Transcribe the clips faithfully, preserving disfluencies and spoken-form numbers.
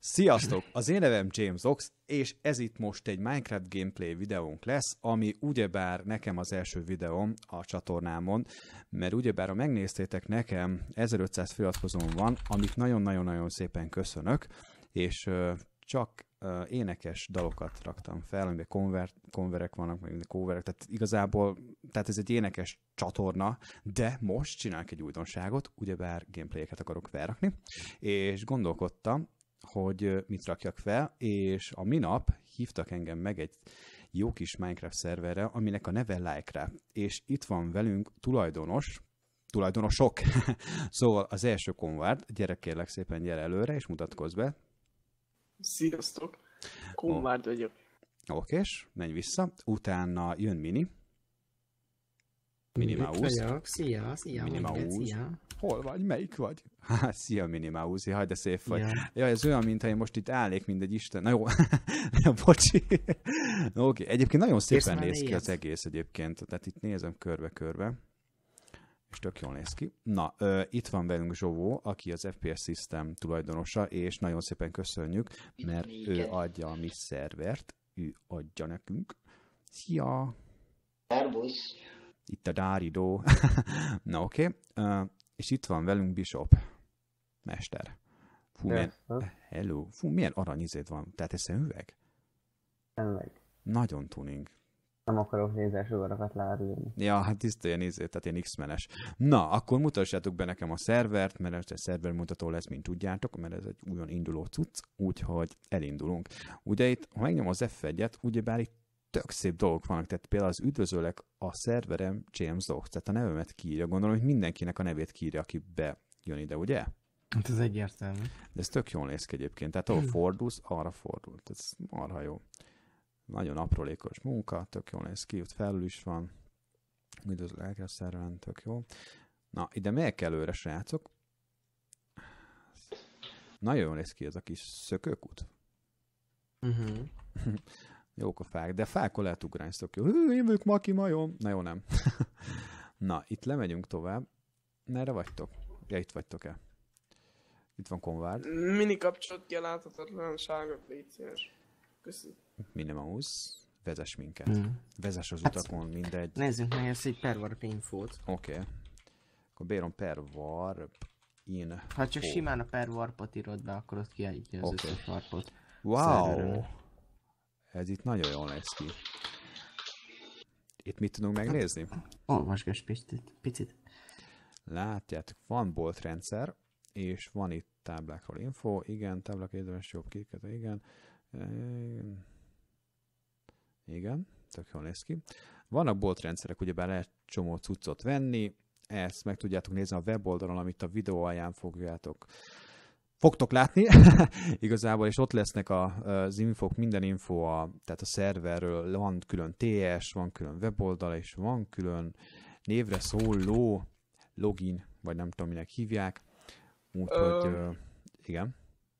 Sziasztok! Az én nevem James Ox, és ez itt most egy Minecraft gameplay videónk lesz, ami ugyebár nekem az első videóm a csatornámon, mert ugyebár, ha megnéztétek, nekem ezerötszáz feliratkozóm van, amit nagyon-nagyon-nagyon szépen köszönök, és uh, csak uh, énekes dalokat raktam fel, amiben konver, konverek vannak, meg coverek, tehát igazából, tehát ez egy énekes csatorna, de most csinálok egy újdonságot, ugyebár gameplayeket akarok felrakni, és gondolkodtam, hogy mit rakjak fel, és a minap hívtak engem meg egy jó kis Minecraft szerverre, aminek a neve Likecraft, és itt van velünk tulajdonos, tulajdonosok, szóval az első Konvárd, gyere kérlek szépen, gyere előre, és mutatkozz be. Sziasztok, Konvárd vagyok. Okés, menj vissza, utána jön Mini. Mini Mouse. Szia, szia, Mini Mouse. Mouse. Szia. Hol vagy? Melyik vagy? Szia, Mini Mouse, haj, de szép vagy. Ja. Jaj, ez olyan, mintha én most itt állnék, mint egy isten. Na jó, bocsi. Oké, okay. Egyébként nagyon szépen néz ki az egész egyébként. Tehát itt nézem körbe-körbe. És tök jól néz ki. Na, uh, itt van velünk Zsóvó, aki az ef pé es System tulajdonosa, és nagyon szépen köszönjük, mert ő adja a mi szervert. Ő adja nekünk. Szia! Szervusz! Itt a Dáridó. Na oké. Okay. Uh, és itt van velünk Bishop. Mester. Fú, milyen... Hello. Fú, milyen aranyizét van. Tehát ez szemüveg? Tényleg. Nagyon tuning. Nem akarok nézelsugarakat lárulni. Ja, hát tiszta ilyen izét, tehát ilyen X-menes. Na, akkor mutassátok be nekem a szervert, mert ez egy szervermutató lesz, mint tudjátok, mert ez egy újon induló cucc, úgyhogy elindulunk. Ugye itt, ha megnyom az ef egyet, ugyebár itt tök szép dolgok vannak, tehát például az üdvözöllek a szerverem James Ox, tehát a nevemet kiírja, gondolom, hogy mindenkinek a nevét kiírja, aki bejön ide, ugye? Hát ez egyértelmű. De ez tök jól néz ki egyébként, tehát ahol fordulsz, arra fordul, ez marha jó. Nagyon aprólékos munka, tök jól néz ki, ott felül is van, üdvözöllek a szerveren, tök jó. Na, ide megyek előre, srácok. Nagyon jól néz ki ez a kis szökőkút. Uh-huh. Jók a fák, de fákon lehet ugrálni, tök jó. Hű, én vagyok Maki majom. Na jó, nem. Na, itt lemegyünk tovább. Merre vagytok? Ja, itt vagytok-e? Itt van Konvárd. Mini kapcsolat ki a láthatatlanságot, légy szíves. Köszönöm. Mini Mouse. Vezess minket. Mm. Vezess az Hát, utakon, mindegy. Nézzük meg ezt egy perwarp infót. Oké. Okay. Akkor bérom perwarp in. Ha csak simán a perwarpot írod be, akkor ott kiállítja az Okay. összes warpot. Wow! Szerverről. Ez itt nagyon jól néz ki. Itt mit tudunk megnézni? Olvasgass picit. picit. Látjátok, van bolt rendszer, és van itt táblákról info. Igen, táblák érdemes jobb kéket, igen. Igen, tök jól néz ki. Vannak bolt rendszerek, ugyebár lehet csomó cuccot venni, ezt meg tudjátok nézni a weboldalon, amit a videó alján fogjátok. Fogtok látni, igazából, és ott lesznek a, az infók, minden info, a, tehát a szerverről, van külön té es, van külön weboldal, és van külön névre szóló login, vagy nem tudom, minek hívják. Úgyhogy, uh, igen.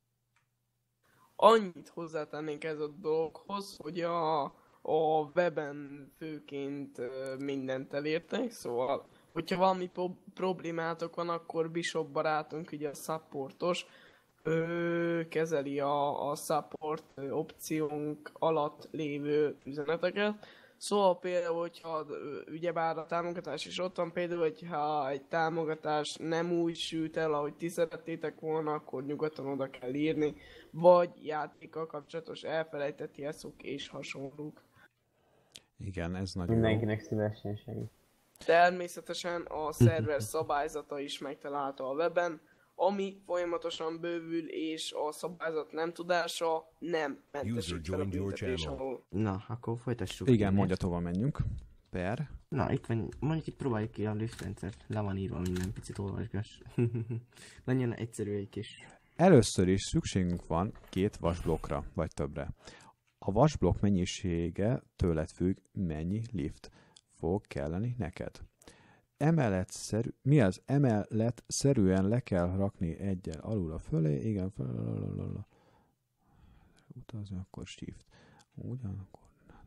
Annyit hozzátennénk ez a dologhoz, hogy a, a weben főként mindent elértek, szóval, hogyha valami pro- problémátok van, akkor Bishop barátunk, ugye a supportos, ő kezeli a, a support opciónk alatt lévő üzeneteket. Szóval például, hogyha ugyebár a támogatás is ott van, például, hogyha egy támogatás nem úgy sült el, ahogy ti szerettétek volna, akkor nyugodtan oda kell írni, vagy játékkal kapcsolatos elfelejtett jelszók és hasonlók. Igen, ez nagyon Mindenkinek szívesen segít. Természetesen a szerver szabályzata is megtalálta a weben, ami folyamatosan bővül, és a szabályzat nem tudása nem mentesít fel a büntetés alól. Na, akkor folytassuk. Igen, mondja, tovább menjünk. Per. Na, itt van, mondjuk itt próbáljuk ki a liftrendszert. Le van írva minden, picit olvasgass. Legyen egyszerű egy kis. Először is szükségünk van két vasblokkra, vagy többre. A vasblokk mennyisége tőled függ, mennyi lift fog kelleni neked. Emelet szerű, mi az? Emelet szerűen le kell rakni egyel alul a fölé, igen, fel, utazni, akkor shift. Ugyanakkor.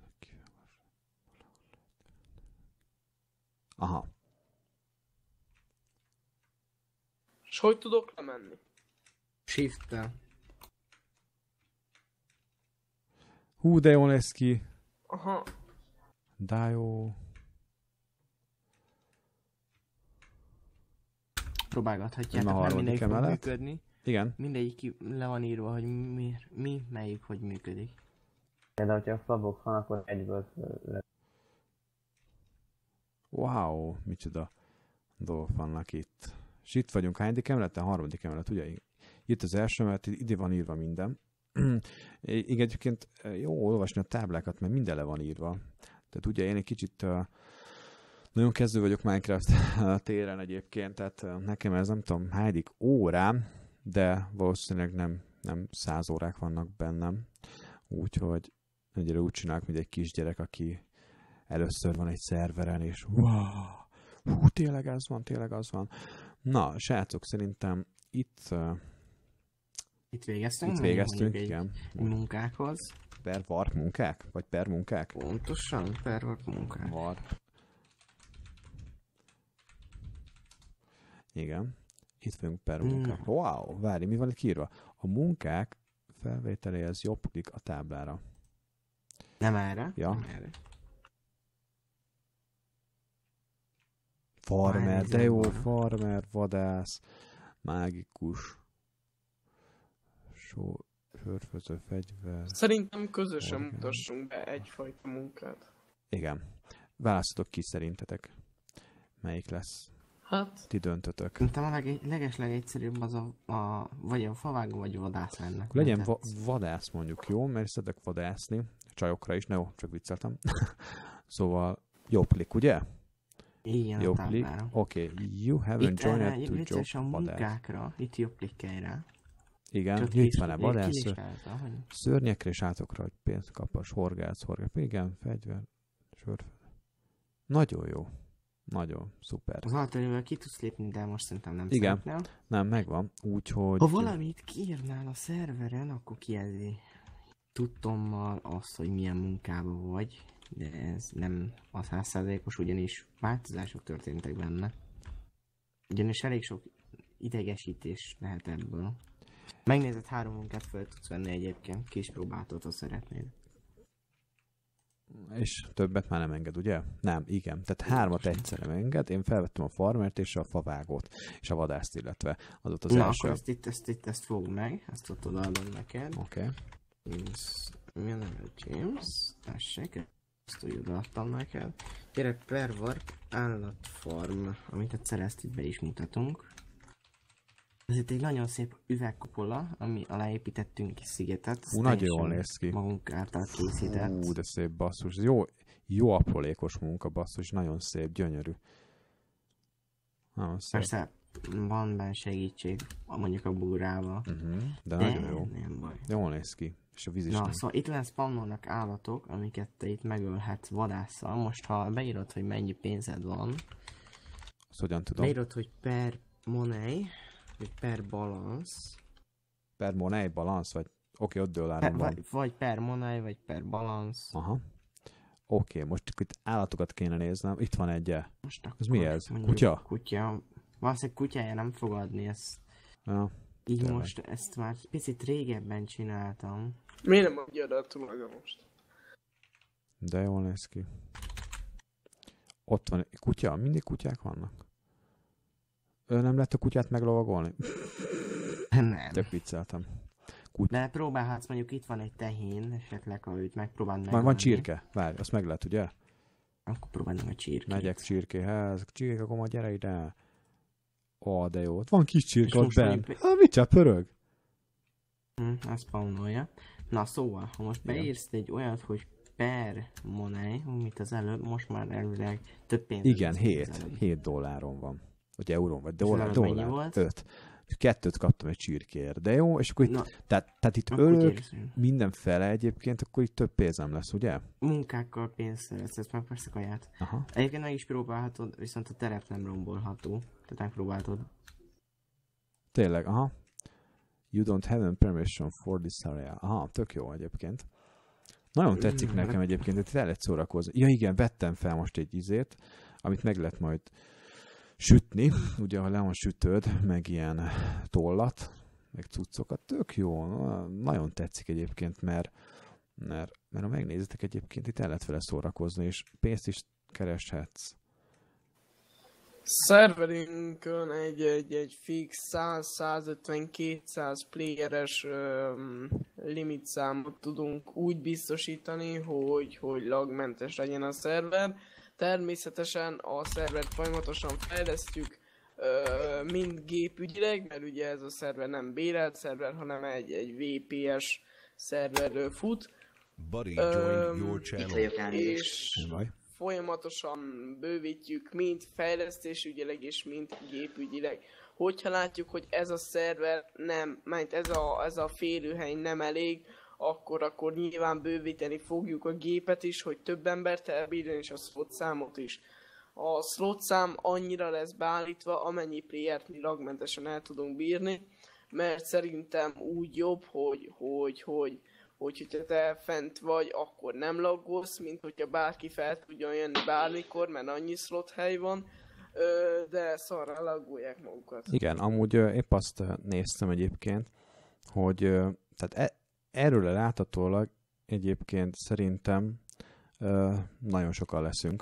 Aha. És hogy tudok lemenni? Shift-tel. Hú, de jól lesz ki. Aha. De jó. Próbálgathatjátok, Nem a nem harmadik mindegyik fog emelet. működni. Igen. Mindegyik ki- le van írva, hogy mi, mi melyik hogy működik. Például, hogyha fabok van, akkor egyből le. Wow, micsoda dolgok vannak itt. És itt vagyunk, hányadik emeleten? Harmadik emelet, ugye? Itt az első emelet, ide van írva minden. Igen, egyébként jó olvasni a táblákat, mert minden le van írva. Tehát ugye én egy kicsit uh, nagyon kezdő vagyok Minecraft téren egyébként, tehát uh, nekem ez nem tudom hányadik órám, de valószínűleg nem, nem száz órák vannak bennem. Úgyhogy egyre úgy csinálok, mint egy kisgyerek, aki először van egy szerveren, és wow, hú, tényleg az van, tényleg az van. Na, srácok, szerintem itt, uh, Itt végeztünk? itt mondjuk végeztünk, egy igen. Munkákhoz. Per warp munkák? Vagy per munkák? Pontosan, per volt munkák. Warp. Igen. Itt vagyunk per munkák. Mm. Wow, várj, mi van itt kiírva? A munkák felvételéhez jobb klik a táblára. Nem erre? Ja. Nem erre. Farmer, de jó, Várj, farmer, vadász, mágikus, só, sörfőző fegyver. Szerintem közösen Orgán. mutassunk be egyfajta munkát. Igen. Választatok ki szerintetek. Melyik lesz? Hát, Ti döntötök. Szerintem a leg- legesleg egyszerűbb az a, a, vagy a favágó, vagy a vadász lenne. Akkor legyen Nem va- tetsz. vadász mondjuk, jó? Mert szeretek vadászni. Csajokra is, ne jó, csak vicceltem. Szóval jobb klik, ugye? Igen, Jobb a klik. táblára. Oké, okay. You haven't Itt erre joined to vicces a job vadász. munkákra, itt jobb klikkelj rá. Igen, Csak itt kis- van a vadász. kilistálta, hogy Szörnyekre és átokra, hogy pénzt kapas, horgász, horgász. Igen, fegyver, sör. Nagyon jó. Nagyon, szuper. az alternővel ki tudsz lépni, de most szerintem nem Igen. szeretnél. Nem, megvan. Úgyhogy... Ha valamit kiírnál a szerveren, akkor kijelzi tudtommal azt, hogy milyen munkában vagy, de ez nem a száz százalékos, ugyanis változások történtek benne. Ugyanis elég sok idegesítés lehet ebből. Megnézed, három munkát fel tudsz venni egyébként, ki is próbáltad, ha szeretnéd. És többet már nem enged, ugye? Nem, igen. Tehát hármat egyszerre nem enged. Én felvettem a farmert és a favágót, és a vadászt, illetve az ott az Na, első. akkor ezt itt, ezt itt, ezt fogd meg, ezt ott odaadom neked. Oké. Okay. James, mi a neve? James? Tessék, ezt úgy odaadtam neked. Gyere, per warp állatfarm, amit egyszer ezt itt be is mutatunk. Ez itt egy nagyon szép üvegkupola, ami alá építettünk kis szigetet. Ez Ú, nagyon teljesen jól néz ki. Magunk által készített. Ú, de szép basszus. Jó, jó aprólékos munka, basszus. Nagyon szép, gyönyörű. Nagyon szép. Persze van benne segítség, mondjuk a búrával. Uh-huh. De, De nagyon jó. nem baj. Jól néz ki. És a víz is Na, nem. szóval itt lesz spawnolnak állatok, amiket te itt megölhetsz vadásszal. Most ha beírod, hogy mennyi pénzed van, Azt hogyan tudom? beírod, hogy per money, vagy per balance, Per money, balansz, vagy... Oké, okay, ott per, dolláron van. vagy, vagy per money, vagy per balance. Aha. Oké, okay, most csak itt állatokat kéne néznem. Itt van egy. Most akkor Ez mi ez? mondjuk Kutya? Kutya. Valószínűleg kutyája nem fog adni ezt. Ja. Így Tényleg. most ezt már picit régebben csináltam. miért nem adja a tulajdonost? De jól néz ki. Ott van egy kutya? Mindig kutyák vannak? Ő nem lehet a kutyát meglovagolni? Nem. Tök vicceltem. De próbálhatsz, mondjuk itt van egy tehén, esetleg ha őt megpróbálni Van, van megölni, csirke. Várj, azt meg lehet, ugye? akkor próbálni a csirkét. Megyek csirkéhez. Csirke, akkor majd gyere ide. Ó, de jó. Ott van kis csirke És ott most benn. mondjuk- Ah, mit csak pörög? Hm, azt spawnolja. Na szóval, ha most Igen. beírsz egy olyat, hogy per money, mint az előbb, most már elvileg több pénz. Igen, hét. hét dolláron van. Vagy eurón, vagy dollár. előbb mennyi dollár. volt? öt. Kettőt kaptam egy csirkéért. De jó, és akkor itt, Na, tehát, tehát itt akkor ölök, gyerünk. minden fele egyébként, akkor itt több pénzem lesz, ugye? Munkákkal pénzt szeretsz, ezt meg persze kaját. Aha. Egyébként meg is próbálhatod, viszont a terep nem rombolható. Tehát megpróbáltad. Tényleg, aha. You don't have a permission for this area. Aha, tök jó egyébként. Nagyon tetszik Mm, nekem hát- egyébként, hogy el lehet szórakozni. Ja igen, vettem fel most egy izét, amit meg lehet majd sütni. Ugye, ha le van sütőd, meg ilyen tollat, meg cuccokat. Tök jó. Nagyon tetszik egyébként, mert Mert, mert ha megnézitek egyébként, itt el lehet vele szórakozni, és pénzt is kereshetsz. Szerverünkön egy, egy, egy fix száz-százötven-kétszáz playeres um, limit számot tudunk úgy biztosítani, hogy, hogy lagmentes legyen a szerver. Természetesen a szervert folyamatosan fejlesztjük, uh, mind gépügyileg, mert ugye ez a szerver nem bérelt szerver, hanem egy, egy vé pé es szerverről fut. Buddy joined your channel. És Baj. folyamatosan bővítjük mind fejlesztésügyileg és mind gépügyileg. Hogyha látjuk, hogy ez a szerver nem, mert ez a, ez a férőhely nem elég, akkor, akkor nyilván bővíteni fogjuk a gépet is, hogy több embert elbírjon, és a slot számot is. A slot szám annyira lesz beállítva, amennyi playert mi lagmentesen el tudunk bírni, mert szerintem úgy jobb, hogy, hogy, hogy hogy hogyha te fent vagy, akkor nem laggolsz, mint hogyha bárki fel tudjon jönni bármikor, mert annyi slot hely van, de szarra laggolják magukat. Igen, amúgy épp azt néztem egyébként, hogy tehát e, erről láthatólag egyébként szerintem nagyon sokan leszünk.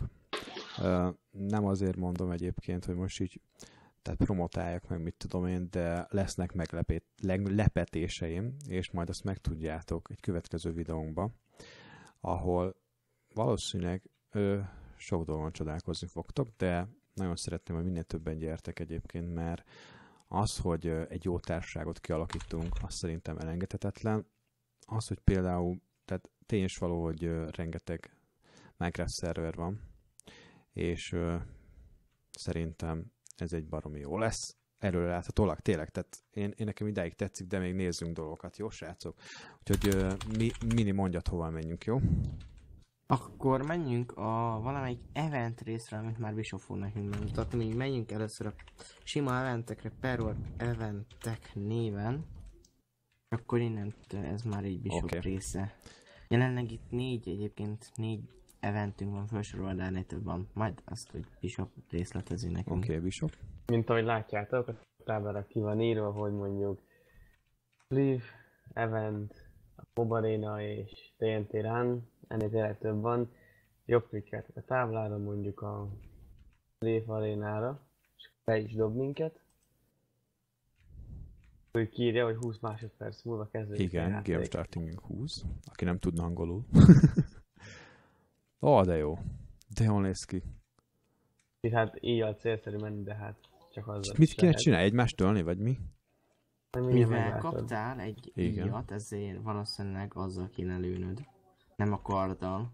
Nem azért mondom egyébként, hogy most így tehát promotálják meg, mit tudom én, de lesznek meglepetéseim, és majd azt megtudjátok egy következő videónkban, ahol valószínűleg ö, sok dolgon csodálkozni fogtok, de nagyon szeretném, hogy minél többen gyertek egyébként, mert az, hogy egy jó társaságot kialakítunk, az szerintem elengedhetetlen. Az, hogy például, tehát tény is való, hogy ö, rengeteg Minecraft szerver van, és ö, szerintem ez egy baromi jó lesz. Erről láthatólag tényleg, tehát én, én nekem idáig tetszik, de még nézzünk dolgokat, jó srácok? Úgyhogy uh, mi, Mini, mondjad, hova menjünk, jó? Akkor menjünk a valamelyik event részre, amit már Bishop fog nekünk megmutatni. Még menjünk először a sima eventekre, Perworld eventek néven. Akkor innentől ez már egy Bishop Okay. része. Jelenleg itt négy, egyébként négy eventünk van felsorolva, de ennél több van. Majd azt, hogy Bishop részletezi nekünk. Oké, okay, Bishop. Mint ahogy látjátok, a táblára ki van írva, hogy mondjuk Live, Event, a Mob Arena és té en té Run, ennél tényleg több van. Jobb klikkeltek a táblára, mondjuk a Live Arénára, és be is dob minket. Úgy kiírja, hogy húsz másodperc múlva kezdődik. Igen, Game Starting húsz, aki nem tudna angolul. Ó, oh, de jó. De jól néz ki. Itt hát így a célszerű menni, de hát csak azzal Mit is kéne lehet. csinálni? Egymást ölni, vagy mi? Mivel kaptál egy Igen. íjat, ezért valószínűleg azzal kéne lőnöd. Nem a karddal.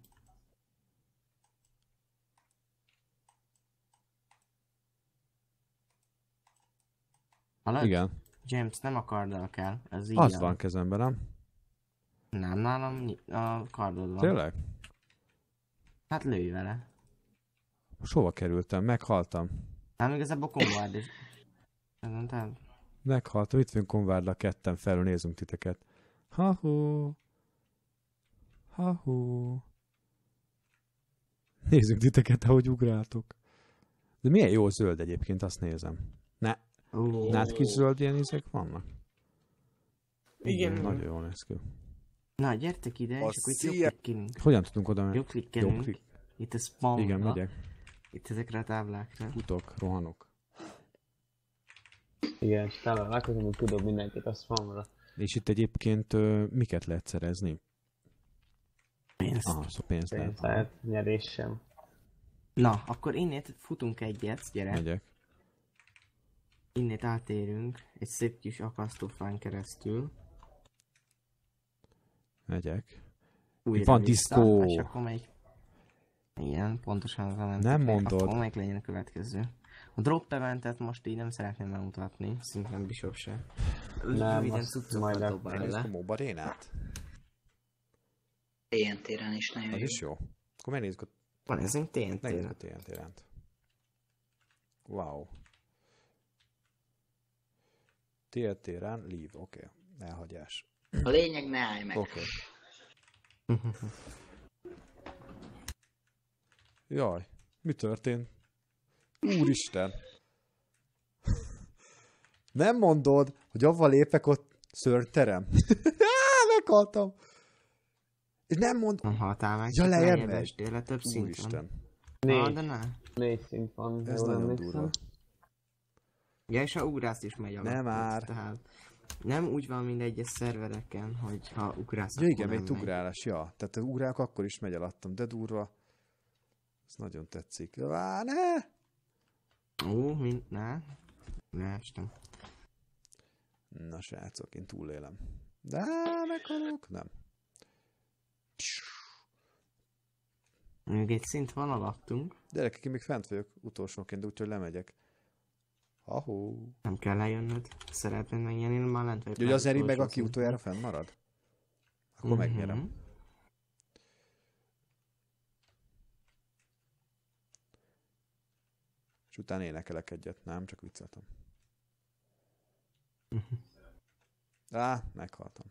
Hallod? Igen. James, nem a karddal kell, ez így. Az van kezemben, nem? Nem, nálam ny- a kardod van. Tényleg? Hát lőj vele. Most hova kerültem? Meghaltam. Nem, igazából konvárd is. Nem, tehát... Meghaltam. Itt vagyunk konvárda ketten, felül nézünk titeket. Ha-hó. Ha-hó. Nézzük titeket, ahogy ugráltok. De milyen jó zöld egyébként, azt nézem. Ne, Oh. nálad kis zöld ilyen izék vannak? Igen. Nagyon jól néz ki. Na, gyertek ide, A és akkor itt szia- jobb klikkelünk. Hogyan tudunk oda menni? Jobb klikkelünk. Jobb klik. Itt a spawn. Igen, megyek. Itt ezekre a táblákra. Futok, rohanok. Igen, és talán látkozom, hogy tudod mindenkit a spamra. És itt egyébként ö, miket lehet szerezni? Pénzt. Aha, szóval pénzt lehet. Pénzt lehet, nyerés sem. Na, akkor innét futunk egyet, gyere. Megyek. Innét átérünk egy szép kis akasztófán keresztül. Megyek. Újra van vissza, diszkó. És akkor melyik... Igen, pontosan az a ment. Nem mondod. Akkor melyik legyen a következő? A drop eventet most így nem szeretném bemutatni, szintén Bishop se. Nem, Röviden azt cuccokat majd dobál akkor le. Mob Arénát? té en té-ren is nagyon Az jó. is jó. Akkor megnézzük a, Van ezünk té en té-re. megnézzük a té en té-ránt. Wow. té en té-rán, leave, oké. Okay. Elhagyás. A lényeg, ne állj meg. Oké. Okay. Jaj, mi történt? Úristen! Nem mondod, hogy avval lépek ott szörnyterem? Meghaltam! Nem mond... Nem haltál meg, Ja, csak lejjebb lejjebb megy. estél le, több szint van. Úristen. Ah, Négy, de ne. négy szint van, Ez jól nagyon emlékszem. durva. Ja, és a ugrás is megy alatt. Nem már. Tehát nem úgy van, mint egyes szervereken, hogy ha ugrálsz, Ja igen, akkor még nem megy. ugrálás, ja. Tehát az ugrálok akkor is megy alattam, de durva. Ez nagyon tetszik. Á, ne! Ó, mint... Ne. Ne, estem. Na srácok, én túlélem. De á, meghalok? Nem. Még egy szint van alattunk. Gyerekek, én még fent vagyok utolsóként, úgyhogy lemegyek. Ahó. Nem kell lejönnöd. Szeretnéd megnyerni, én már lent vagyok. Ugye az Eri meg, utolsó aki szinten. utoljára fenn marad? Akkor Mhm. megnyerem. És utána énekelek egyet, nem? Csak vicceltem. Mhm. Á, meghaltam.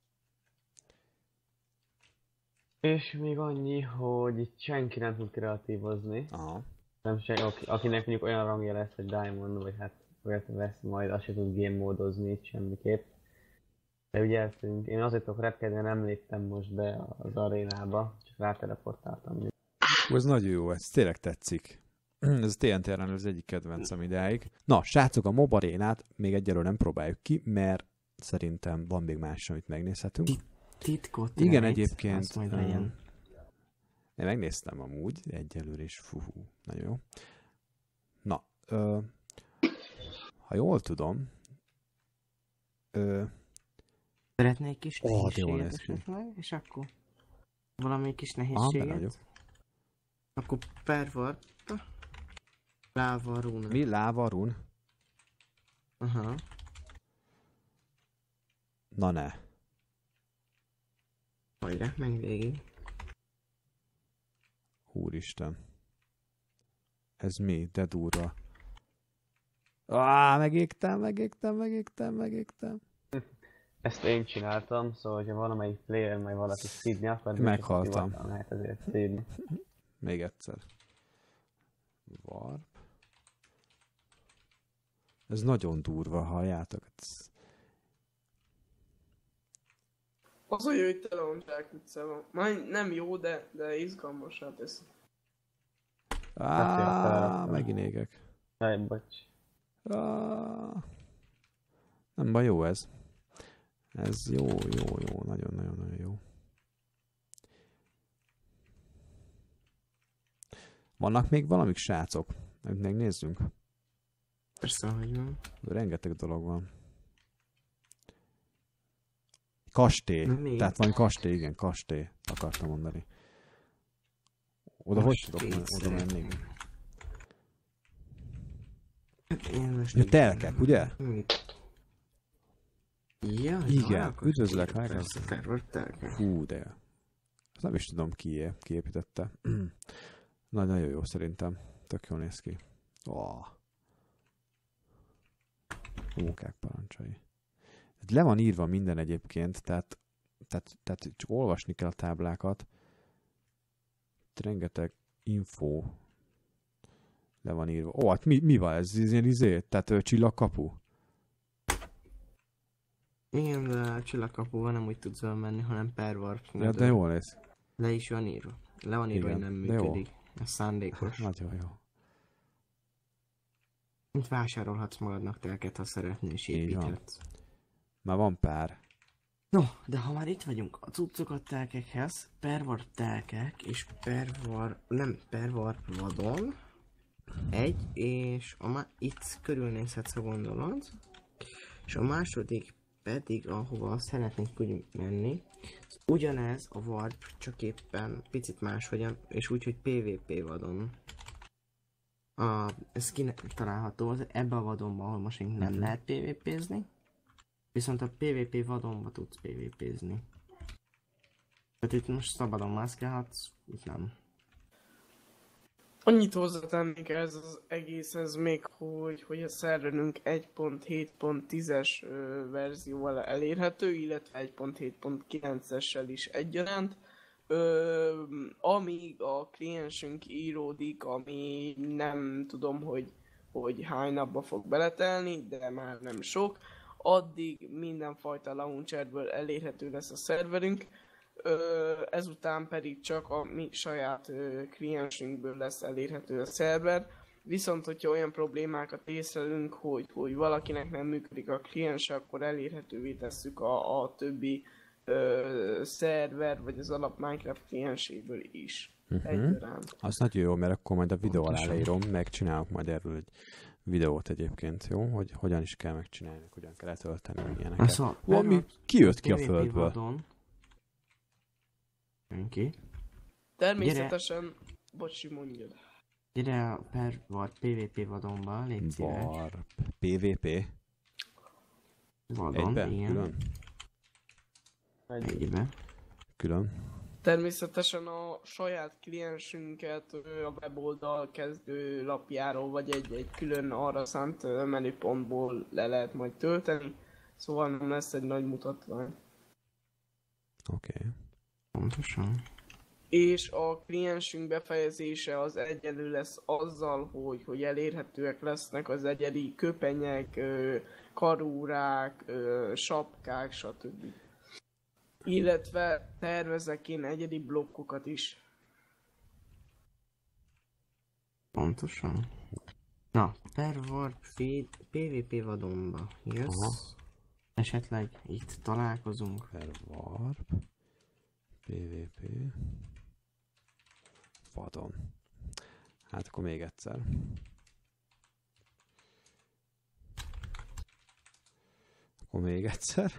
És még annyi, hogy itt senki nem tud kreatívozni. Aha. Nem se, aki, akinek mondjuk olyan rangja lesz, hogy Diamond, vagy hát olyat vesz majd, azt se tud game módozni itt semmiképp. De ugye eltűnt. Én azért tudok repkedni, nem léptem most be az arénába, csak ráteleportáltam. Ez nagyon jó, ez tényleg tetszik. Ez a té en té-ren az egyik kedvencem idáig. Na, srácok, a MOB arénát még egyelőre nem próbáljuk ki, mert szerintem van még más, amit megnézhetünk. Titkot Igen, rejt, egyébként. azt majd um, legyen. Én megnéztem amúgy, egyelőre is, fú, fú, nagyon jó. Na, ö, ha jól tudom, ö, Szeretnék kis Ó, de jól nehézséget néz ki. esetleg, és akkor valami kis ah, benne nehézséget. vagyok. Akkor pervart. Láva runa. Mi? Láva run? Aha. Na ne. Hajrá, meg végig. Úristen. Ez mi? De durva. Á, megégtem, megégtem, megégtem, megégtem. Ezt én csináltam, szóval ha valamelyik player majd valaki szídni akar, Meghaltam. biztos, hogy lehet ezért szídni. Még egyszer. Warp. Ez nagyon durva, halljátok. Ez... Az a jó, hogy tele van zsákutcával. Majd nem jó, de, de izgalmasá teszi. Á, megint égek. Jaj, bocs. Á, nem baj, jó ez. Ez jó, jó, jó, nagyon-nagyon-nagyon jó. Vannak még valamik, srácok? Amit megnézzünk. Persze, hogy van. Rengeteg dolog van. Kastély. Mi? Tehát van kastély, igen, kastély. Akartam mondani. Oda Most hogy tudok men- oda kétszer. menni? Hát én most... Ja, telkek, ugye? Mit? Ja, Igen, üdvözlök, Hágás. Persze, pervert telkek. Hú, de... Ezt nem is tudom ki, ki építette. Na, nagyon jó szerintem. Tök jól néz ki. Oh. Munkák parancsai. Le van írva minden egyébként, tehát, tehát, tehát csak olvasni kell a táblákat. Rengeteg info le van írva. Ó, hát mi, mi van ez? Ez ilyen izé? Tehát ö, csillagkapu? Igen, de a csillagkapuval nem úgy tudsz menni, hanem pervart. Ja, de jól néz. Le is van írva. Le van írva, Igen, hogy nem de jó. működik. Ez szándékos. Nagyon jó. Mint vásárolhatsz magadnak telket, ha szeretnél, és Így van. építhetsz. Már van pár. No, de ha már itt vagyunk a cuccokat telkekhez, pervar telkek és pervar, nem pervar vadon, egy, és a má- itt körülnézhetsz, ha gondolod, és a második pedig, ahova szeretnénk úgy menni, ugyanez a warp, csak éppen picit máshogyan, és úgy, hogy pé vé pé vadon. A, ez található az ebbe a vadonban, ahol most még nem lehet pé vé pézni. Viszont a pé vé pé vadonba tudsz pé vé pézni. Tehát itt most szabadon mászkálhatsz, itt nem. Annyit hozzátennék ez az egészhez még, hogy, hogy a szerverünk egy pont hét pont tízes verzióval elérhető, illetve egy pont hét pont kilencessel is egyaránt. Ö, amíg a kliensünk íródik, ami nem tudom, hogy, hogy hány napba fog beletelni, de már nem sok, addig mindenfajta launcherből elérhető lesz a szerverünk. ezután pedig csak a mi saját kliensünkből lesz elérhető a szerver. Viszont, hogyha olyan problémákat észlelünk, hogy, hogy valakinek nem működik a kliense, akkor elérhetővé tesszük a, a többi ö, szerver, vagy az alap Minecraft klienséből is. Uh-huh. Egyaránt. Az nagyon jó, mert akkor majd a videó alá leírom, megcsinálok majd erről egy videót egyébként, jó? Hogy hogyan is kell megcsinálni, hogyan kell letölteni ilyeneket. Szóval, Valami kijött ki a földből. Senki. Természetesen, gyere. Bocsi, mondjad. Gyere a per Warp pé vé pé vadonba, légy szíves. Warp pé vé pé? Vadon, Egybe? igen. Külön? Egybe. Külön. Természetesen a saját kliensünket a weboldal kezdő lapjáról, vagy egy-egy külön arra szánt menüpontból le lehet majd tölteni. Szóval nem lesz egy nagy mutatvány. Oké. Okay. Pontosan. És a kliensünk befejezése az egyenlő lesz azzal, hogy, hogy elérhetőek lesznek az egyedi köpenyek, karórák, sapkák, stb. Illetve tervezek én egyedi blokkokat is. Pontosan. Na, per Warp pé vé pé vadonba jössz. Aha. Esetleg itt találkozunk. Per Warp pé vé pé vadon. Hát akkor még egyszer. Akkor még egyszer.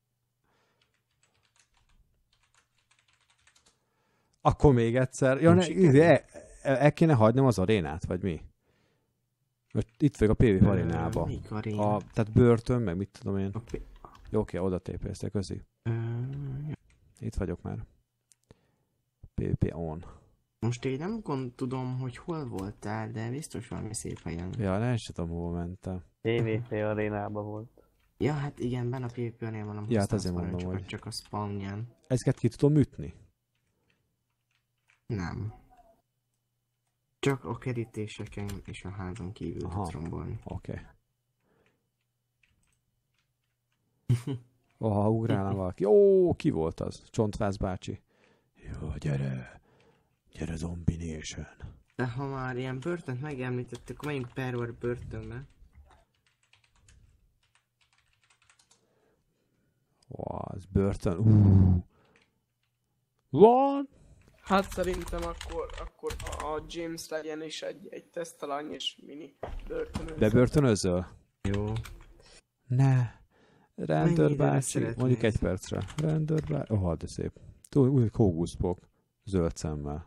Akkor még egyszer. Ja, ne, el, el kéne hagynom az arénát, vagy mi? Itt vagyok a pé vé pé arénába. A, tehát börtön, meg mit tudom én. P- Jó, oké, oda tépésztek, köszi. Uh, Itt vagyok már. pé vé pé on. Most én nem gond tudom, hogy hol voltál, de biztos valami szép helyen. Ja, nem is tudom, hol mentem. pé vé pé arénába volt. Ja, hát igen, benne a pé vé pé arénában nem ja, hát azért mondom, csak, hogy... csak a spawnján. Ezeket ki tudom ütni? Nem. Csak a kerítéseken és a házon kívül tudsz rombolni. Oké. Okay. Oh, ha ugrálna valaki. Jó, ki volt az? Csontváz bácsi. Jó, gyere. Gyere, Zombie Nation. De ha már ilyen börtönt megemlítettük, akkor menjünk per Warp börtönbe. Ó, az börtön. Uh. Van? Hát szerintem akkor, akkor a James legyen is egy, egy tesztalany és mini börtönöző. Bebörtönözöl? Jó. Ne. Rendőr bácsi. Mondjuk egy percre. Rendőr bácsi. Oh, de szép. Túl, úgy kóguszpok. Zöld szemmel.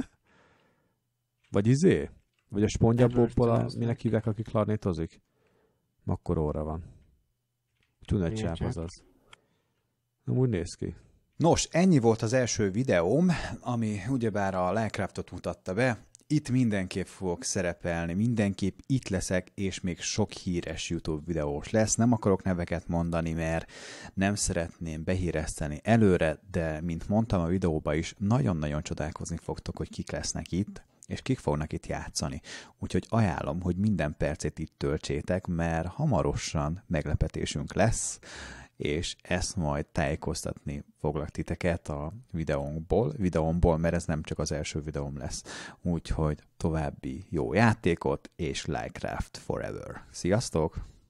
Vagy izé? Vagy a spongyabobból, minek hívják, aki klarnétozik? Akkor óra van. Tünetcsáp azaz. Nem úgy néz ki. Nos, ennyi volt az első videóm, ami ugyebár a Minecraftot mutatta be. Itt mindenképp fogok szerepelni, mindenképp itt leszek, és még sok híres YouTube videós lesz. Nem akarok neveket mondani, mert nem szeretném behíreszteni előre, de mint mondtam a videóban is, nagyon-nagyon csodálkozni fogtok, hogy kik lesznek itt, és kik fognak itt játszani. Úgyhogy ajánlom, hogy minden percét itt töltsétek, mert hamarosan meglepetésünk lesz, és ezt majd tájékoztatni foglak titeket a videónkból, videómból, mert ez nem csak az első videóm lesz. Úgyhogy további jó játékot, és Minecraft Forever. Sziasztok!